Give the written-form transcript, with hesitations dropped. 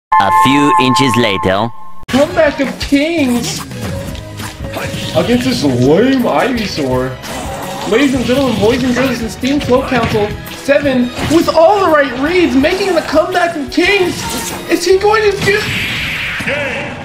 A few inches later. Comeback of Kings against this lame Ivysaur. Ladies and gentlemen, boys and girls, the Steam Flow Council 7 with all the right reads, making the comeback of Kings. Is he going to do?